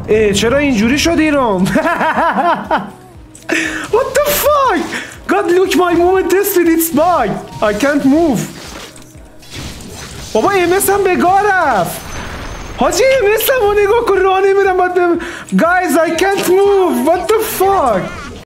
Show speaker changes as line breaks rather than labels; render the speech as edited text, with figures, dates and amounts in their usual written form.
چرا اینجوری شد ایران؟ What the fuck? God, look, my movement tested its bug. I can't move. بابا MS هم بگاه رفت. حاجی MS هم رو نگاه کن راه نمیرم. Guys, I can't move. What the fuck?